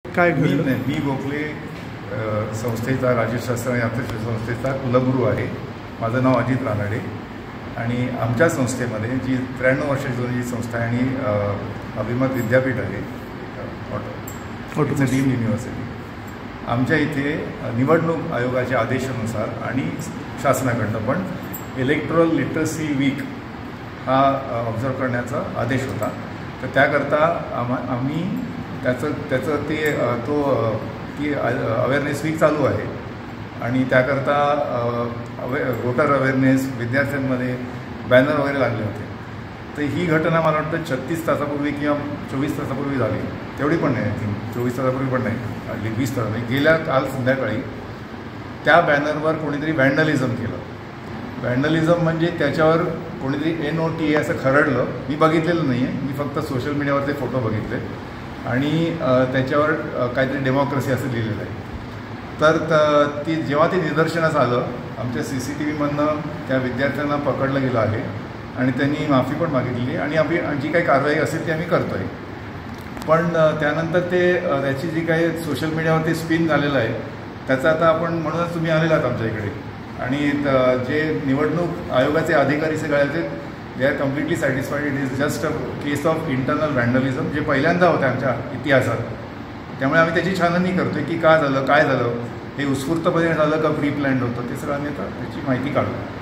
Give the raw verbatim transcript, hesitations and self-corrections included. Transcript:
काय मी घडलं? नाही मी गोखले अ, संस्थेचा राजशास्त्र आणि अर्थशास्त्र संस्थेचा कुलगुरू आहे. माझं नाव अजित रानडे आणि आमच्या संस्थेमध्ये जी त्र्याण्णव वर्षाची जुनी जी संस्था आहे आणि अ, अभिमत विद्यापीठ आहे ऑटो डीम युनिव्हर्सिटी, आमच्या इथे निवडणूक आयोगाच्या आदेशानुसार आणि शासनाकडनं पण इलेक्ट्रल लिटरसी वीक हा ऑब्झर्व करण्याचा आदेश होता. तर त्याकरता आम्हा आम्ही त्याचं त्याचं ते तो ती अवेअरनेस वीक चालू आहे आणि त्याकरता अवे वोटर अवेअरनेस विद्यार्थ्यांमध्ये बॅनर वगैरे लागले होते. तर ही घटना मला वाटतं छत्तीस तासापूर्वी किंवा चोवीस तासापूर्वी झाली, तेवढी पण नाही, आय थिंक चोवीस तासापूर्वी पण नाही, हल्ली वीस तास नाही. गेल्या काल संध्याकाळी त्या बॅनरवर कोणीतरी वॅन्डलिझम केलं. वॅन्डलिझम म्हणजे त्याच्यावर कोणीतरी एन ओ टी ए असं खरडलं. मी बघितलेलं नाही आहे, मी फक्त सोशल मीडियावर ते फोटो बघितले आणि त्याच्यावर काहीतरी डेमोक्रेसी असं लिहिलेलं आहे. तर त ती जेव्हा ते निदर्शनास आलं, आमच्या सी सी टी व्हीमधनं त्या विद्यार्थ्यांना पकडलं गेलं आहे आणि त्यांनी माफी पण मागितली आणि आम्ही जी काही कारवाई असेल ती आम्ही करतो आहे. पण त्यानंतर ते त्याची जी काही सोशल मीडियावर ते स्पिन झालेलं आहे त्याचं आता आपण म्हणूनच तुम्ही आलेला आहात आमच्या इकडे आणि जे निवडणूक आयोगाचे अधिकारी सगळे आहेत they are completely satisfied. It is just a case of internal vandalism जे पहिल्यांदा होतं आमच्या इतिहासात. त्यामुळे आम्ही त्याची छाननी करतो आहे की का झालं, काय झालं, हे उत्स्फूर्तपणे झालं का प्री प्लॅन्ड होतं, ते सगळं आम्ही आता त्याची माहिती काढतो.